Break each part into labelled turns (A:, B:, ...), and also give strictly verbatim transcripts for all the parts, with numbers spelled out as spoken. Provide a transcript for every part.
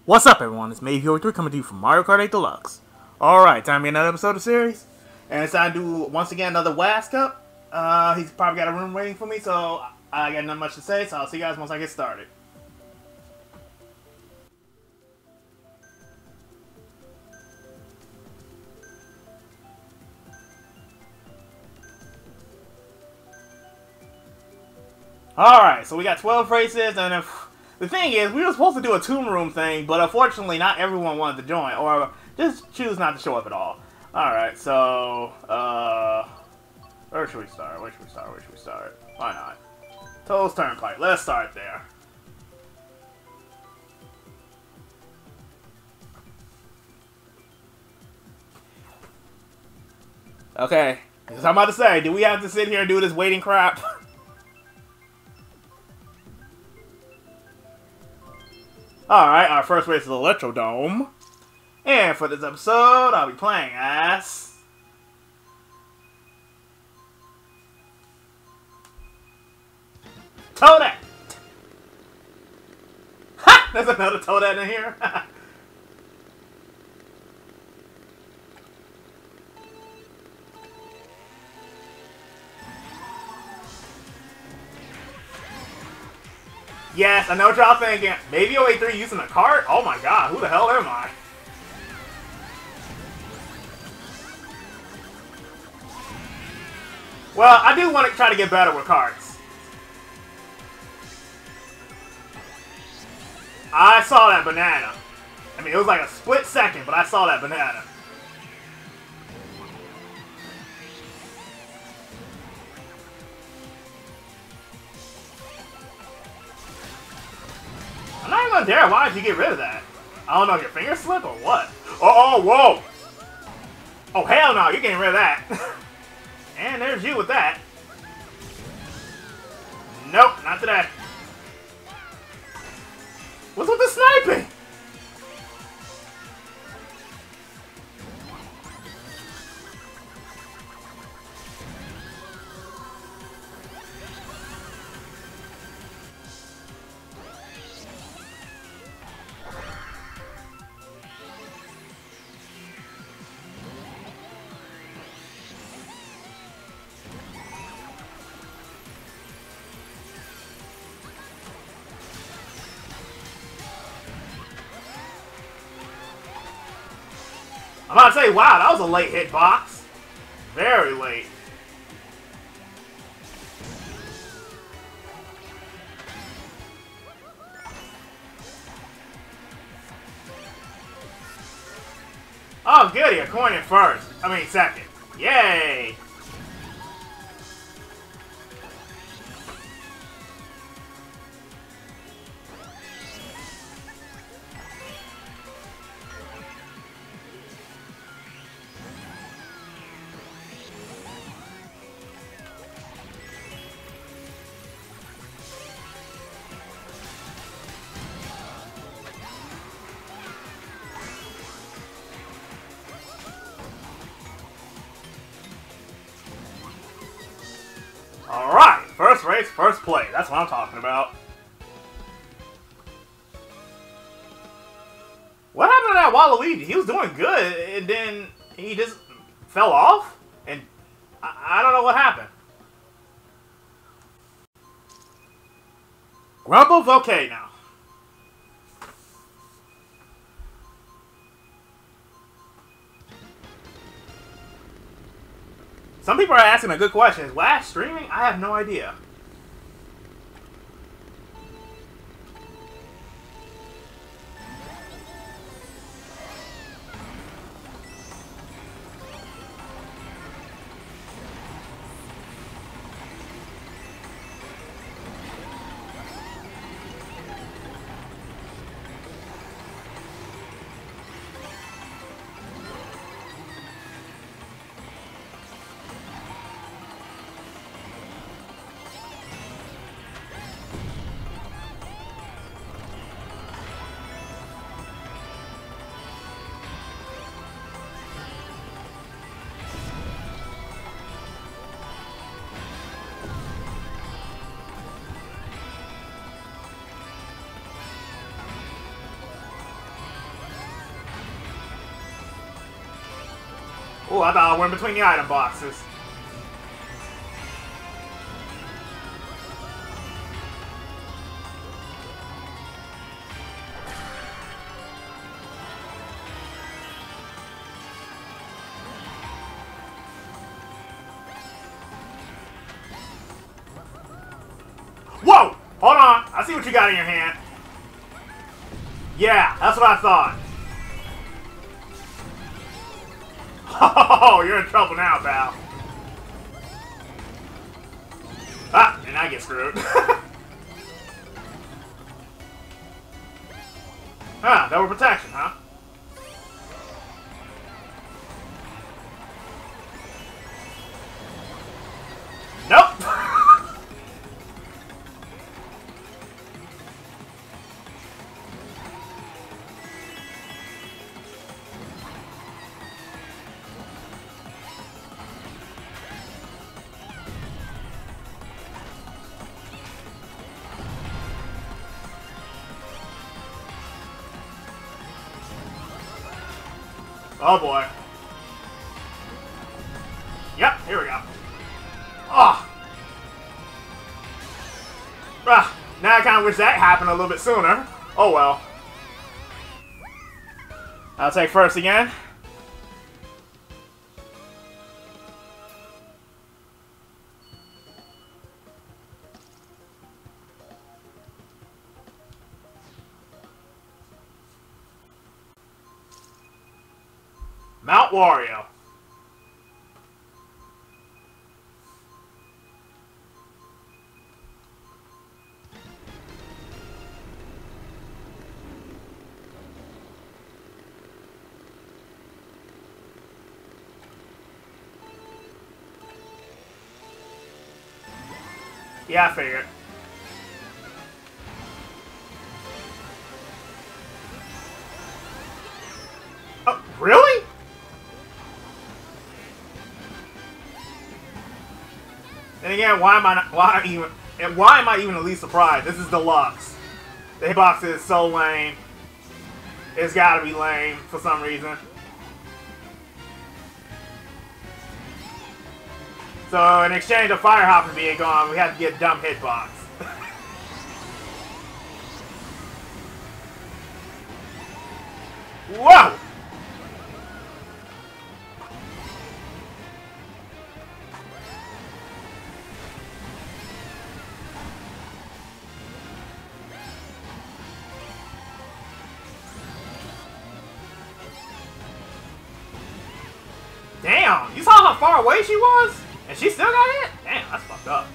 A: What's up, everyone? It's May three coming to you from Mario Kart eight Deluxe. Alright, time to get another episode of the series. And it's time to do, once again, another W A S Cup. Uh, he's probably got a room waiting for me, so I got nothing much to say, so I'll see you guys once I get started. Alright, so we got twelve races, and if... The thing is, we were supposed to do a Toon Room thing, but unfortunately not everyone wanted to join, or just choose not to show up at all. Alright, so, uh... where should we start? Where should we start? Where should we start? Why not? Toad's Turnpike. Let's start there. Okay, as I'm about to say, do we have to sit here and do this waiting crap? Alright, our first race is Electrodome. And for this episode, I'll be playing as... Toadette! Ha! There's another Toadette in here. Yes, I know what y'all thinking. Maybe oh eight three using a cart? Oh my god, who the hell am I? Well, I do want to try to get better with carts. I saw that banana. I mean, it was like a split second, but I saw that banana. I'm not even gonna dare. Why did you get rid of that? I don't know, your finger slip or what? Oh, oh, whoa! Oh, hell no, you're getting rid of that. And there's you with that. Nope, not today. What's with the sniping? I'm about to say, wow, that was a late hitbox. Very late. Oh, goody, a coin in first. I mean, second. Yay! Alright, first race, first play. That's what I'm talking about. What happened to that Waluigi? He was doing good, and then he just fell off? And I, I don't know what happened. Grumble Volcano. Some people are asking a good question. Is W A S streaming? I have no idea. Oh, I thought I went between the item boxes. Whoa! Hold on. I see what you got in your hand. Yeah, that's what I thought. Oh, you're in trouble now, pal. Ah, and I get screwed. Ah, double protection, huh? Nope. Oh boy. Yep, here we go. Oh. Ah, now I kind of wish that happened a little bit sooner. Oh well. I'll take first again. Mount Wario. Yeah, I figured. Oh, really? And again, why am I not, why even, and why am I even at least surprised? This is deluxe. The hitbox is so lame. It's gotta be lame for some reason. So in exchange of Fire Hopper being gone, we have to get dumb hitbox. Whoa! Damn, you saw how far away she was? And she still got hit? Damn, that's fucked up.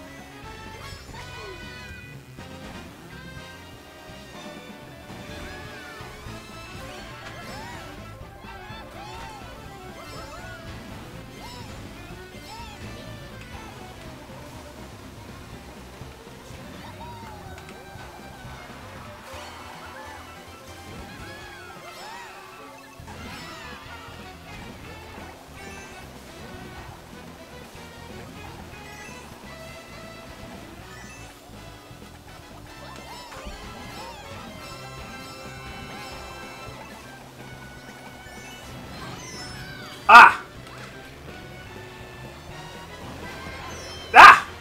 A: Ah! Ah!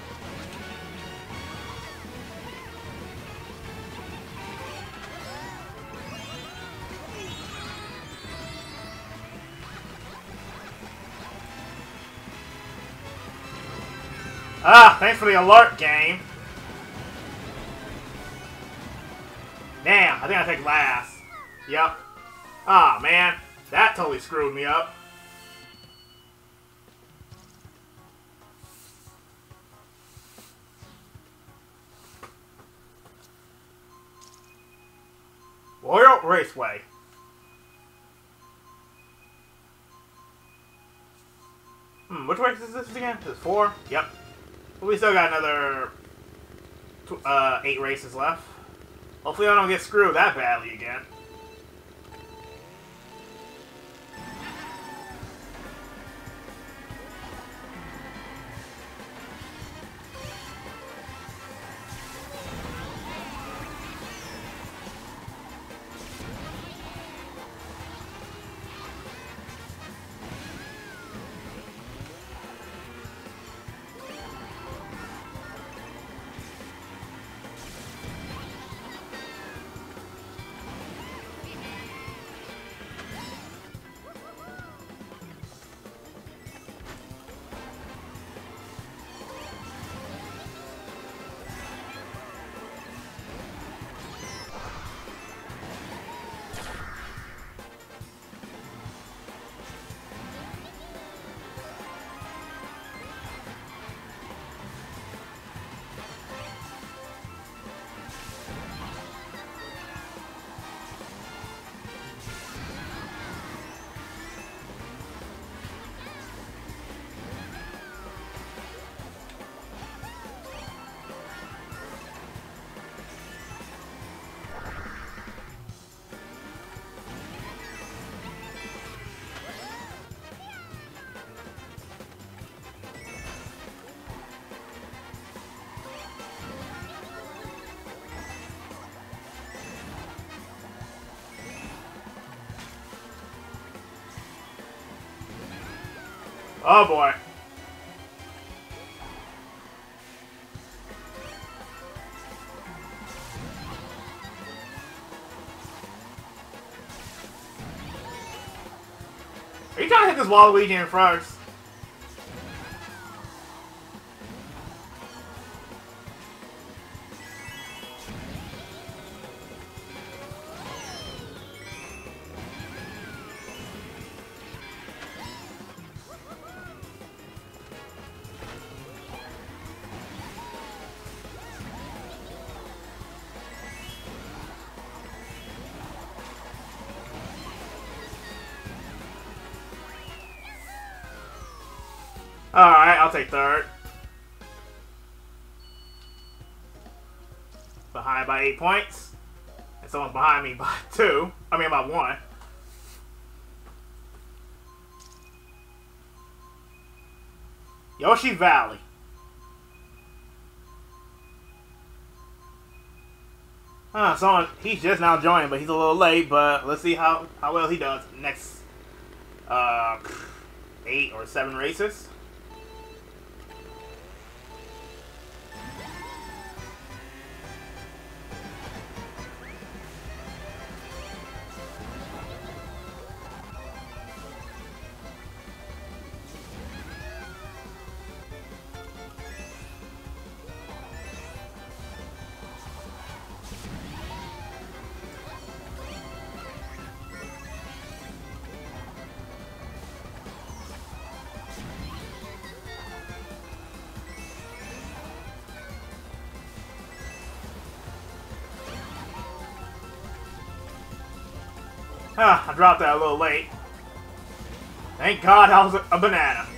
A: Ah, thanks for the alert, game. Damn, I think I take last. Yep. Ah, man. That totally screwed me up. Royal Raceway. Hmm, which race is this again? This is four? Yep. But we still got another uh, eight races left. Hopefully I don't get screwed that badly again. Oh boy. Are you trying to hit this Waluigi in first? Alright, I'll take third. Behind by eight points. And someone's behind me by two. I mean, by one. Yoshi Valley. Huh, someone, he's just now joining, but he's a little late, but let's see how, how well he does next uh, eight or seven races. Huh, I dropped that a little late. Thank God I was a, a banana.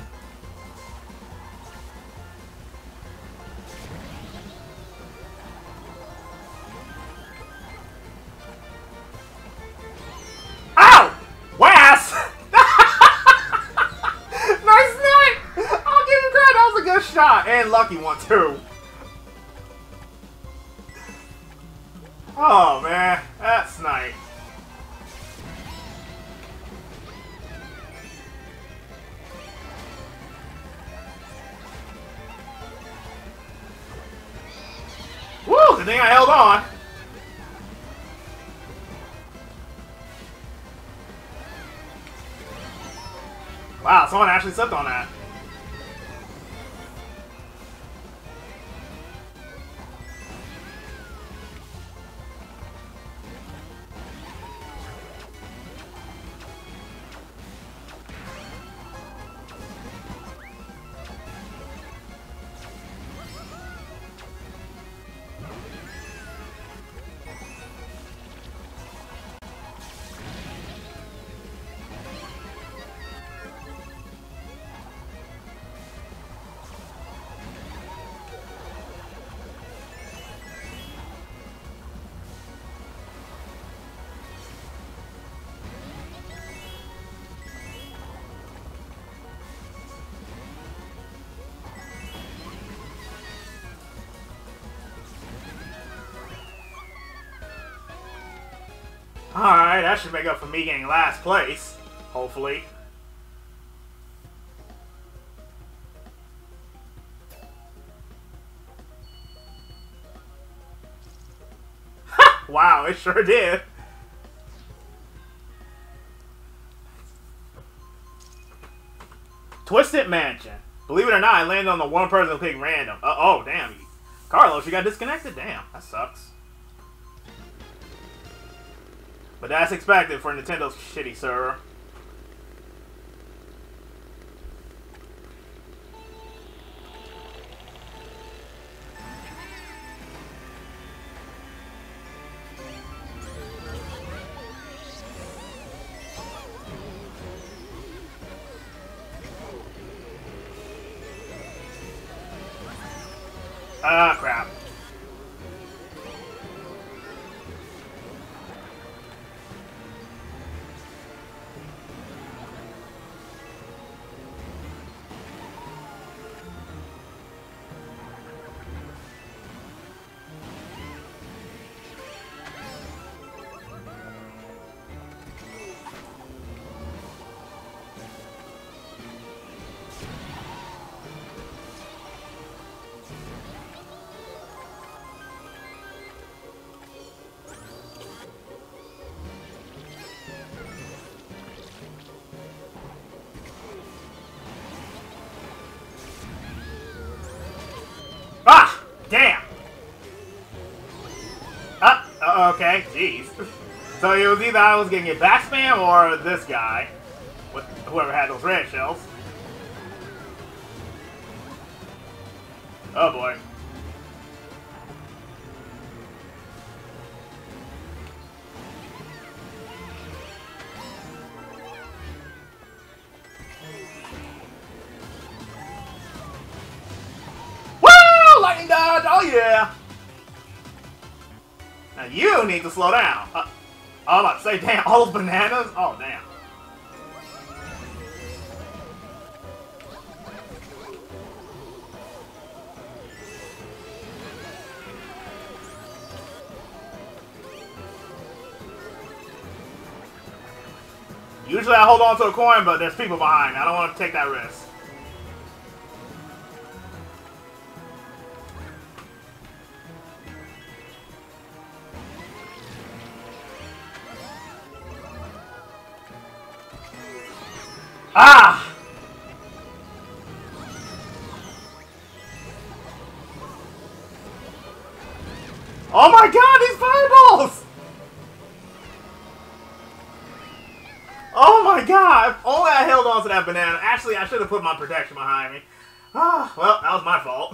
A: Ow! Wass! Nice night! I'll give you credit, that was a good shot. And lucky one, too. Oh, man. That's nice. Woo! The thing I held on. Wow, someone actually slipped on that. Alright, that should make up for me getting last place. Hopefully. Wow, it sure did. Twisted Mansion. Believe it or not, I landed on the one person who picked random. Uh oh, damn. Carlos, you got disconnected? Damn, that sucks. But that's expected for Nintendo's shitty server. Ah, crap. Uh, okay, jeez. So it was either I was getting it back spam or this guy, with whoever had those red shells. Oh boy. Woo! Lightning dodge! Oh yeah! Now you need to slow down. Uh, I'm about to say, damn, all those bananas? Oh, damn. Usually I hold on to a coin, but there's people behind me. I don't want to take that risk. Ah! Oh my god, these fireballs! Oh my god! If only I held on to that banana. Actually, I should have put my protection behind me. Ah, well, that was my fault.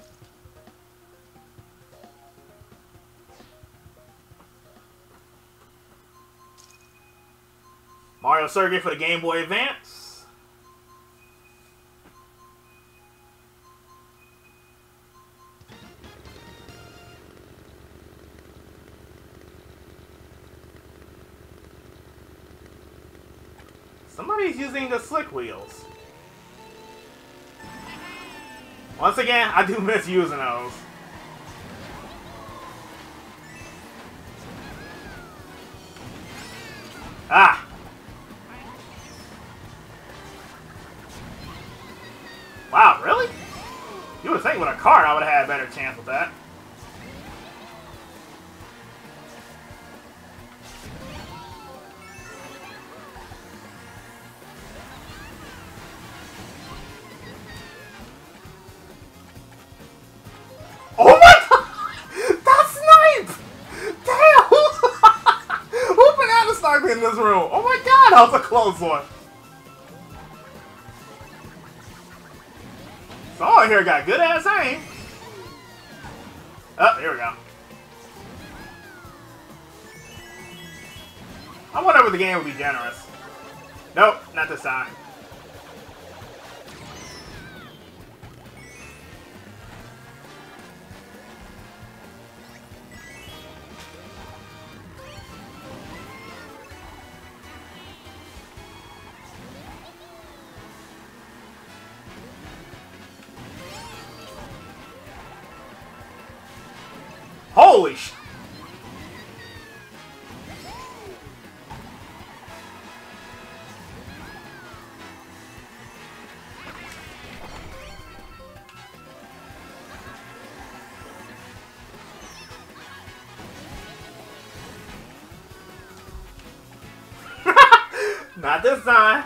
A: Mario Circuit for the Game Boy Advance. Somebody's using the slick wheels. Once again, I do miss using those. Ah! Wow, really? You would think with a card I would have had a better chance with that. Oh my god! That's snipe! Damn! Who banana sniping in this room? Oh my god, that was a close one. Someone here got good ass aim. Oh, here we go. I wonder if the game would be generous. Nope, not this time. Holy sh... Not this time.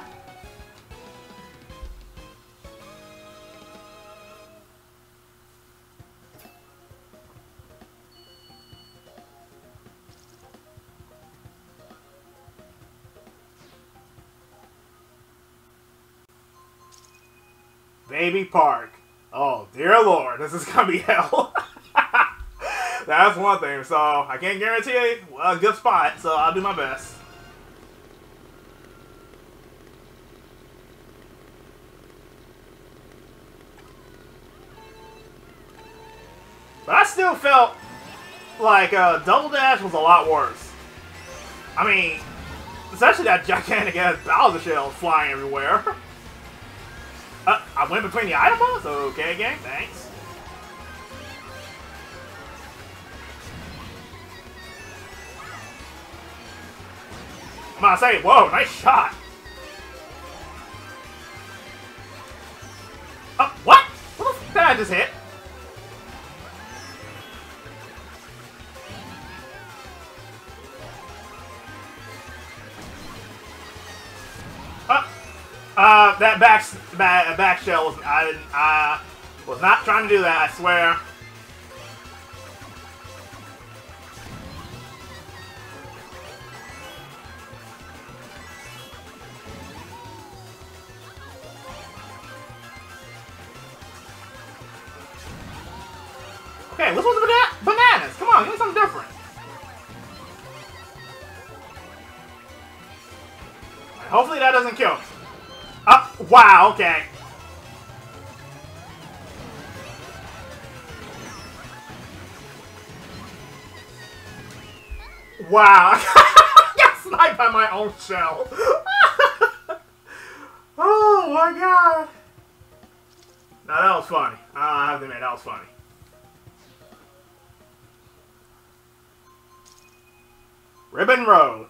A: Baby Park. Oh, dear lord, this is gonna be hell. That's one thing, so I can't guarantee a good spot, so I'll do my best. But I still felt like uh, Double Dash was a lot worse. I mean, especially that gigantic ass Bowser shell flying everywhere. Uh, I went between the item bombs? Okay, gang, thanks. I'm gonna say, whoa, nice shot. Oh, what? What the f did I just hit? Uh, that back, back, back shell was, I didn't, I was not trying to do that, I swear. Okay, which one's the bana bananas? Come on, give me something different. Right, hopefully that doesn't kill me. Oh, wow, okay. Wow, I got sniped by my own shell. Oh my god. Now that was funny. I have to admit, that was funny. Ribbon Road.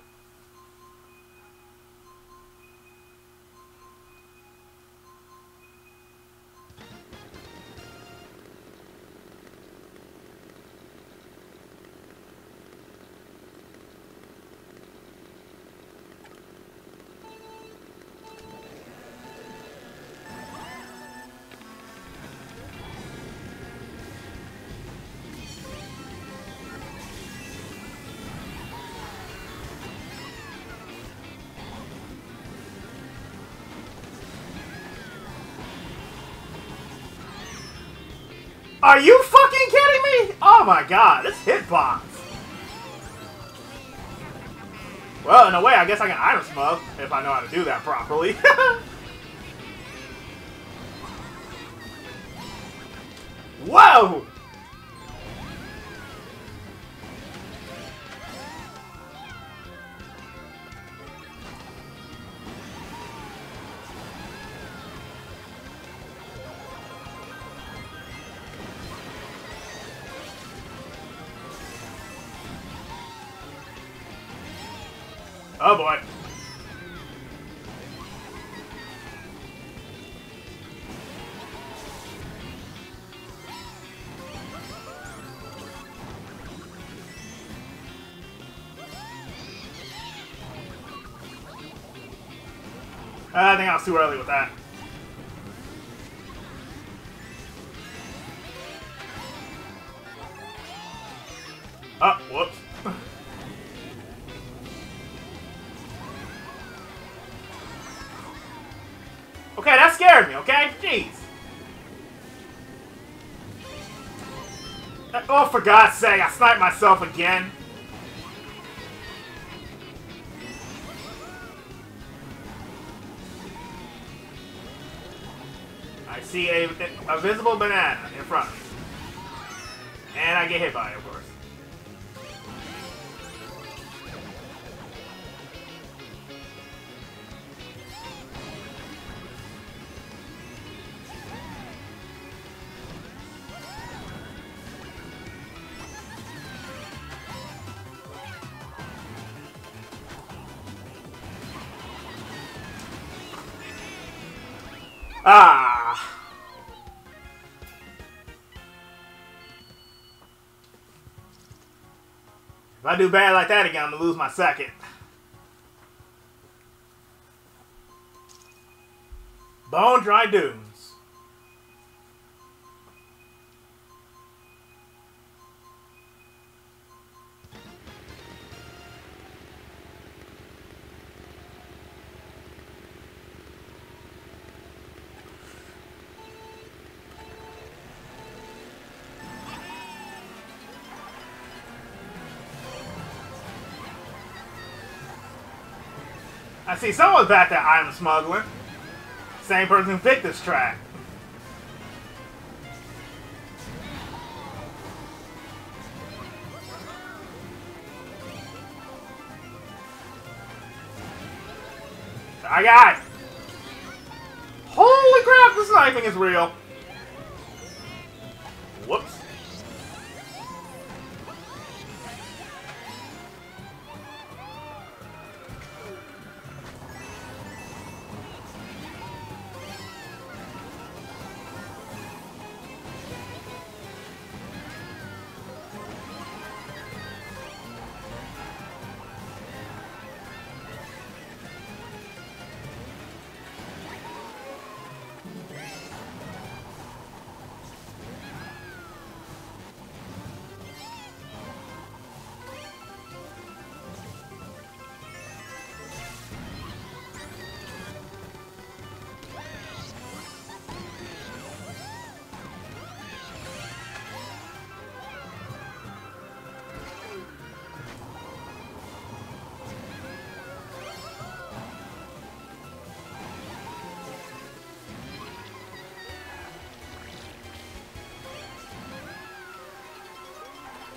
A: Are you fucking kidding me? Oh my god, this hitbox. Well, in a way, I guess I can item smug if I know how to do that properly. Whoa! Oh boy. I think I was too early with that. Oh, whoops. Okay, that scared me, okay? Jeez. Oh, for God's sake, I sniped myself again. I see a, a visible banana in front of me. And I get hit by it, of course. Ah! If I do bad like that again, I'm gonna lose my second. Bone Dry Dunes. I see someone's back there item smuggling. Same person who picked this track. I got it. Holy crap, the sniping is real. Whoops.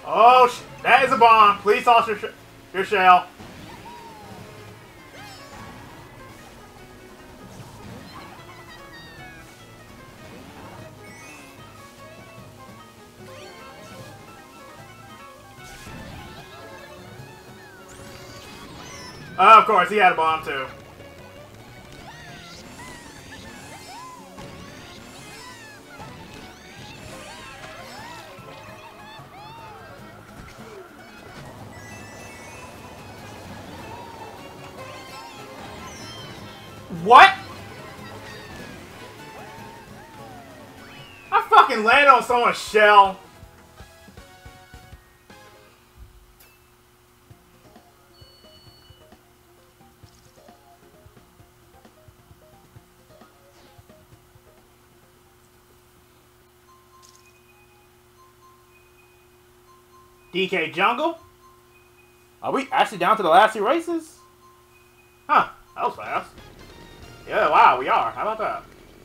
A: Oh, sh that is a bomb. Please toss your, sh your shell. Uh, of course, he had a bomb too. What? I fucking landed on someone's shell. D K Jungle? Are we actually down to the last two races? Huh, that was fast. Yeah, wow, we are. How about that?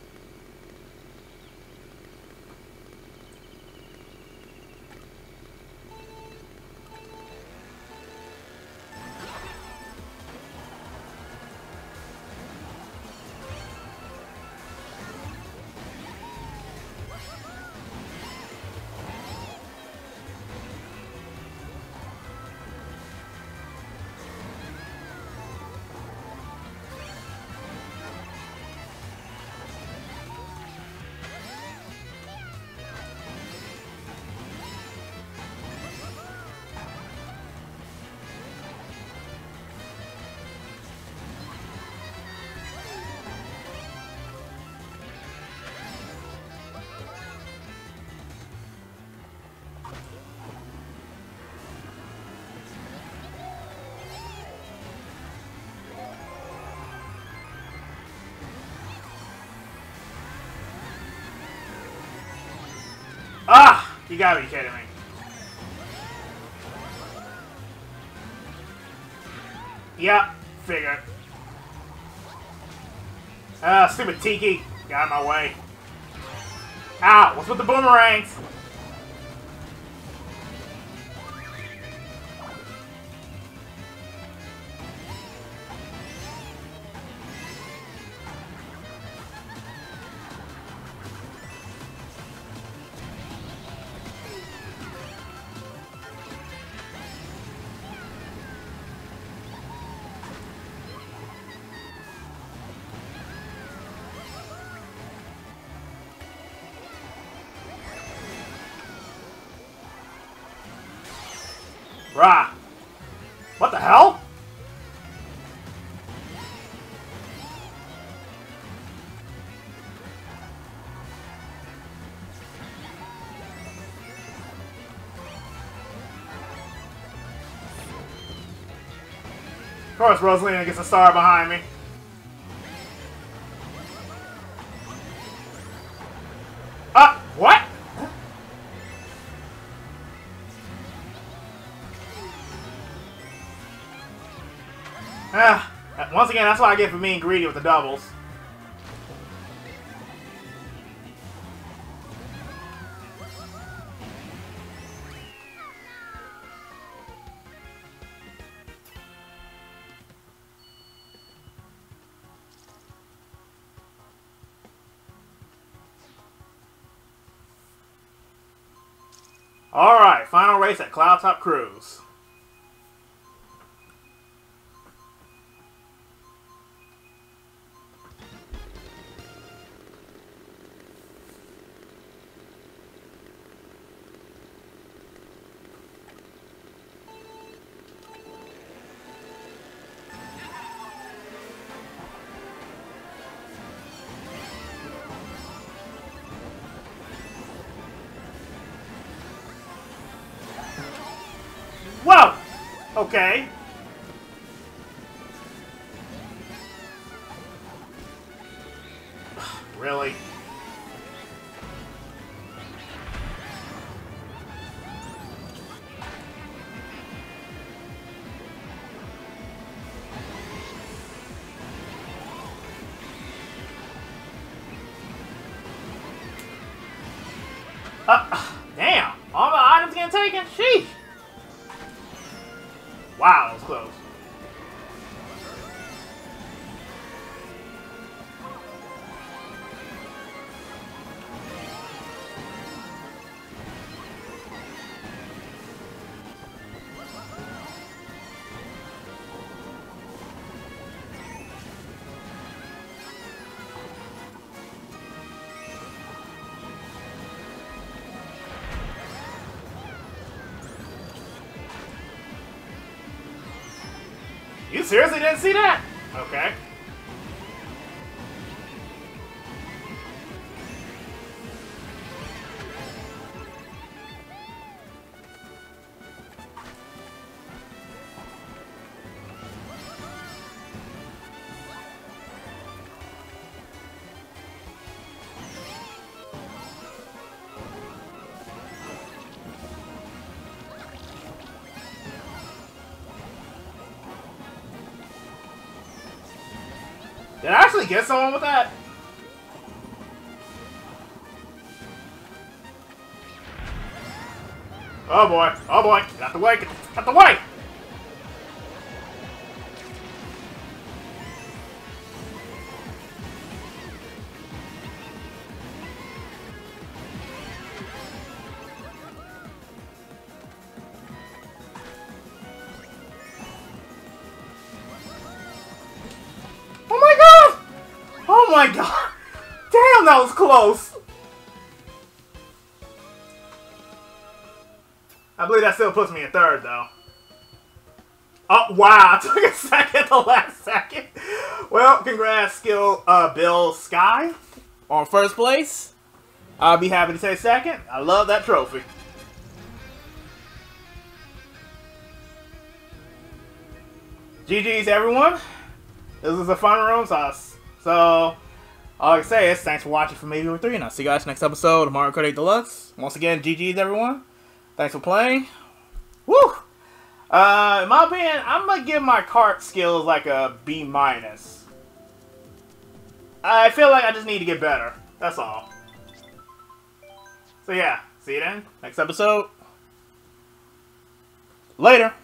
A: Ah! You gotta be kidding me. Yep, figured. Ah, stupid Tiki. Got in my way. Ow! What's with the boomerangs? Rah! What the hell? Of course, Rosalina gets a star behind me. Ah! What? Ah, once again, that's what I get for being greedy with the doubles. Alright, final race at Cloudtop Cruise. Whoa! Okay. Really? Uh, damn! All my items getting taken? Sheesh! Wow, that was close. You seriously didn't see that? Okay. Did I actually get someone with that? Oh boy, oh boy, get out the way, get out the way! Oh my god! Damn, that was close! I believe that still puts me in third, though. Oh, wow! I took a second, the last second. Well, congrats, Skill uh, Bill Sky on first place. I'll be happy to take second. I love that trophy. G G's, everyone. This was a fun room sauce. So, all I can say is thanks for watching for Maybe Over three, and I'll see you guys next episode of Mario Kart eight Deluxe. Once again, G G's, everyone. Thanks for playing. Woo! Uh, in my opinion, I'm gonna give my kart skills like a B minus. I feel like I just need to get better. That's all. So yeah, see you then. Next episode. Later.